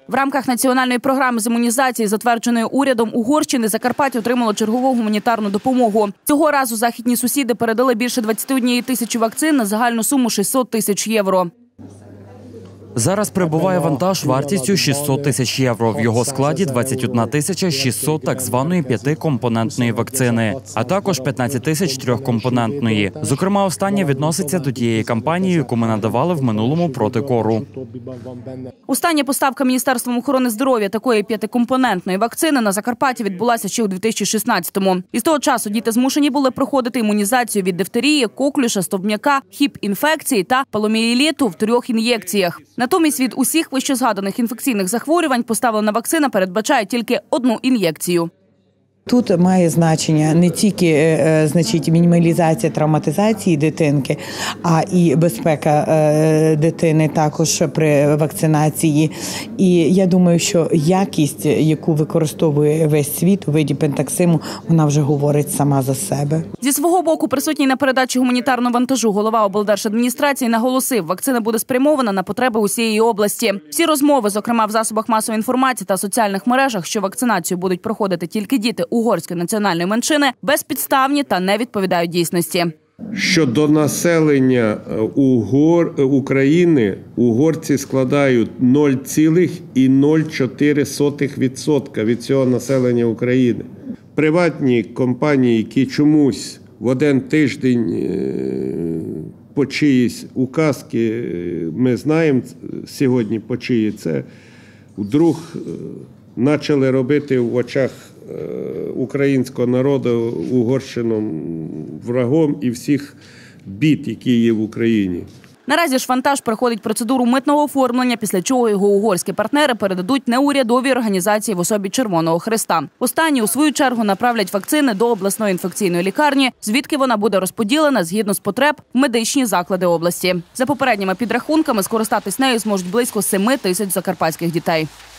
В рамках національної програми з імунізації, затвердженої урядом Угорщини, Закарпаття отримало чергову гуманітарну допомогу. Цього разу західні сусіди передали більше 21 тисячі вакцин на загальну суму 600 тисяч євро. Зараз прибуває вантаж вартістю 600 тисяч євро. В його складі 21 тисяча 600 так званої 5-компонентної вакцини, а також 15 тисяч 3-компонентної. Зокрема, остання відноситься до тієї кампанії, яку ми надавали в минулому проти кору. Остання поставка Міністерством охорони здоров'я такої 5-компонентної вакцини на Закарпатті відбулася ще у 2016-му. Із того часу діти змушені були проходити імунізацію від дифтерії, коклюша, стовбняка, хіп-інфекції та поліомієліту в 3 ін'єкціях. Натомість від усіх вищезгаданих інфекційних захворювань поставлена вакцина передбачає тільки 1 ін'єкцію. Тут має значення не тільки мінімалізація травматизації дитинки, а і безпека дитини також при вакцинації. І я думаю, що якість, яку використовує весь світ у виді пентаксиму, вона вже говорить сама за себе. Зі свого боку, присутній на передачі гуманітарного вантажу голова облдержадміністрації наголосив, вакцина буде спрямована на потреби усієї області. Всі розмови, зокрема в засобах масової інформації та соціальних мережах, що вакцинацію будуть проходити тільки діти угорської національної меншини, безпідставні та не відповідають дійсності. Щодо населення України, угорці складають 0,04% від цього населення України. Приватні компанії, які чомусь в один тиждень по чиїсь указки, ми знаємо сьогодні по чиї, це вдруг почали робити в очах українського народу Угорщину врагом і всіх бід, які є в Україні. Наразі ж вантаж проходить процедуру митного оформлення, після чого його угорські партнери передадуть неурядовій організації в особі Червоного Хреста. Останні, у свою чергу, направлять вакцини до обласної інфекційної лікарні, звідки вона буде розподілена згідно з потреб в медичні заклади області. За попередніми підрахунками, скористатись нею зможуть близько 7 тисяч закарпатських дітей.